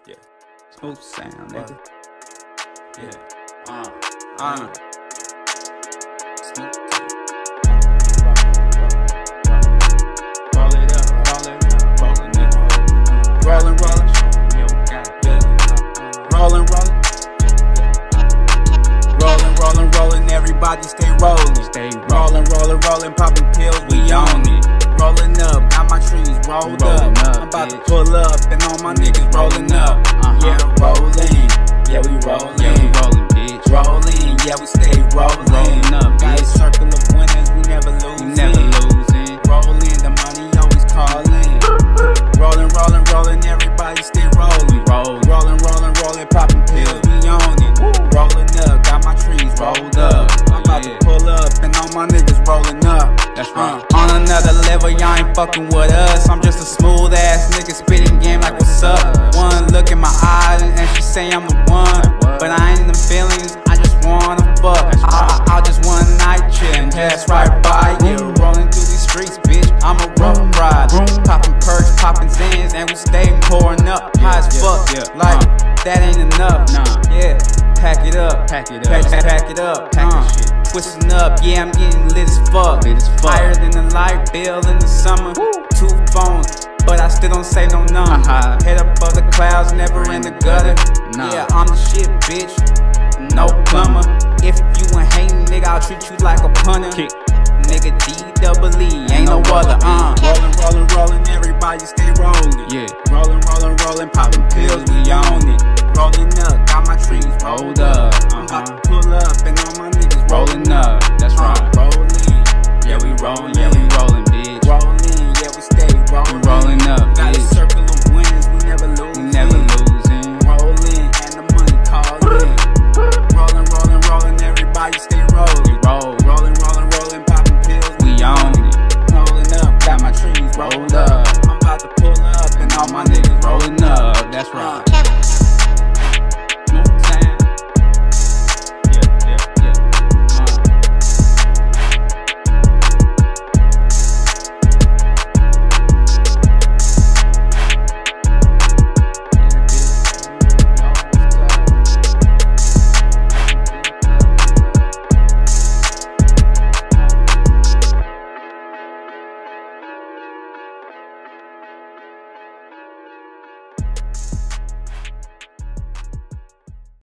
Yeah. Smooth sound, nigga. Yeah. Smooth. Roll it up, rollin', nigga. Rollin'. Rollin', everybody stay rollin'. Rollin', poppin' pills, we on it. Rollin' up, got my trees rolled up. I'm about to pull up, and all my niggas rollin' up. Yeah, rollin', yeah, we rollin'. Yeah, we rollin', bitch. Rollin', yeah, we stay rollin' up. Got a circle of winners, we never losing. Rollin', the money always callin'. Rollin', everybody stay rollin'. Rollin', poppin' pills, we on it. Rollin' up, got my trees rolled up. I'm about to pull up, and all my niggas rollin' up. That's right. On another level, y'all ain't fucking with us. I'm just a smooth ass nigga spitting game like what's up. One look in my eyes and she say I'm the one, but I ain't in the feelings. I just wanna fuck. I just one night chill and pass right by you. Rolling through these streets, bitch. I'm a rough ride. Popping perks, popping Zans, and we stay pouring up. High as fuck, like that ain't enough. Yeah, pack it up, pack it up. Twisting up, yeah, I'm getting lit as fuck. Higher than the light bill in the summer. 2 phones, but I still don't say no number. Head above the clouds, never in the gutter. Yeah, I'm the shit, bitch. No plumber. If you ain't hating, nigga, I'll treat you like a punter. Nigga, D-double-E, ain't no other.